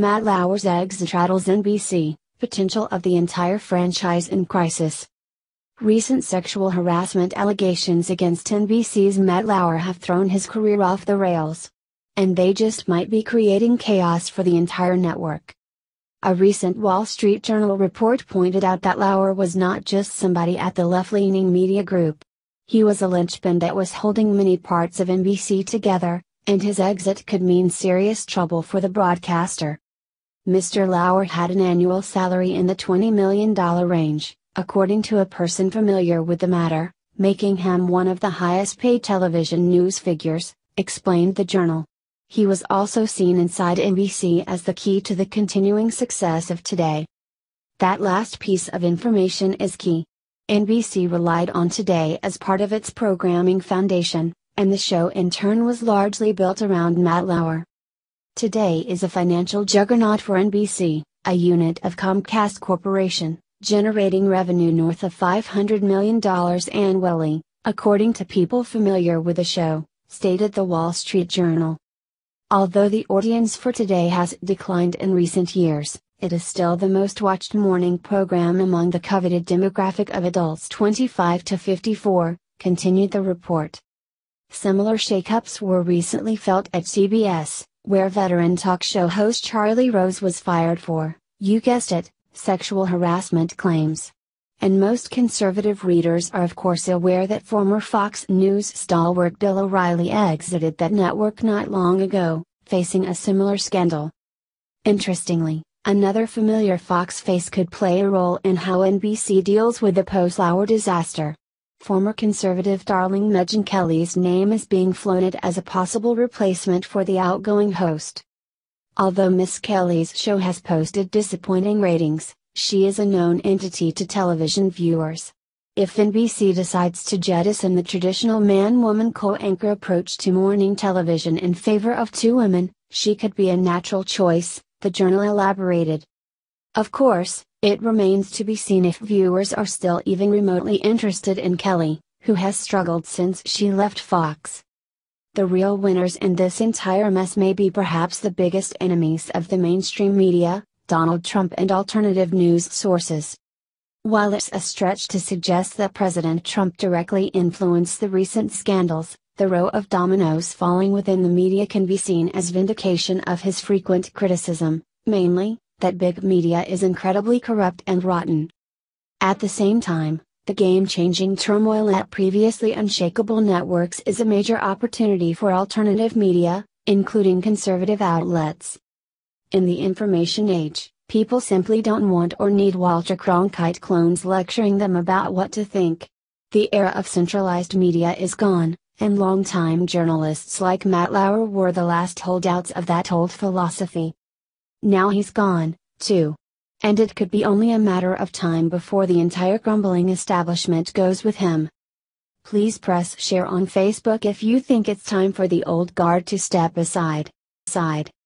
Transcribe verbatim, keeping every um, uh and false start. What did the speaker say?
Matt Lauer's exit rattles N B C, potential of the entire franchise in crisis. Recent sexual harassment allegations against N B C's Matt Lauer have thrown his career off the rails. And they just might be creating chaos for the entire network. A recent Wall Street Journal report pointed out that Lauer was not just somebody at the left-leaning media group. He was a linchpin that was holding many parts of N B C together, and his exit could mean serious trouble for the broadcaster. Mister Lauer had an annual salary in the twenty million dollars range, according to a person familiar with the matter, making him one of the highest-paid television news figures, explained the Journal. He was also seen inside N B C as the key to the continuing success of Today. That last piece of information is key. N B C relied on Today as part of its programming foundation, and the show in turn was largely built around Matt Lauer. Today is a financial juggernaut for N B C, a unit of Comcast Corporation, generating revenue north of five hundred million dollars annually, according to people familiar with the show, stated the Wall Street Journal. Although the audience for Today has declined in recent years, it is still the most watched morning program among the coveted demographic of adults twenty-five to fifty-four, continued the report. Similar shakeups were recently felt at C B S, where veteran talk show host Charlie Rose was fired for, you guessed it, sexual harassment claims. And most conservative readers are of course aware that former Fox News stalwart Bill O'Reilly exited that network not long ago, facing a similar scandal. Interestingly, another familiar Fox face could play a role in how N B C deals with the post-Lauer disaster. Former conservative darling Megyn Kelly's name is being floated as a possible replacement for the outgoing host. Although Miss Kelly's show has posted disappointing ratings, she is a known entity to television viewers. If N B C decides to jettison the traditional man-woman co-anchor approach to morning television in favor of two women, she could be a natural choice, the Journal elaborated. Of course, it remains to be seen if viewers are still even remotely interested in Kelly, who has struggled since she left Fox. The real winners in this entire mess may be perhaps the biggest enemies of the mainstream media, Donald Trump and alternative news sources. While it's a stretch to suggest that President Trump directly influenced the recent scandals, the row of dominoes falling within the media can be seen as vindication of his frequent criticism, mainly, that big media is incredibly corrupt and rotten. At the same time, the game-changing turmoil at previously unshakable networks is a major opportunity for alternative media, including conservative outlets. In the information age, people simply don't want or need Walter Cronkite clones lecturing them about what to think. The era of centralized media is gone, and longtime journalists like Matt Lauer were the last holdouts of that old philosophy. Now he's gone, too. And it could be only a matter of time before the entire crumbling establishment goes with him. Please press share on Facebook if you think it's time for the old guard to step aside. Side.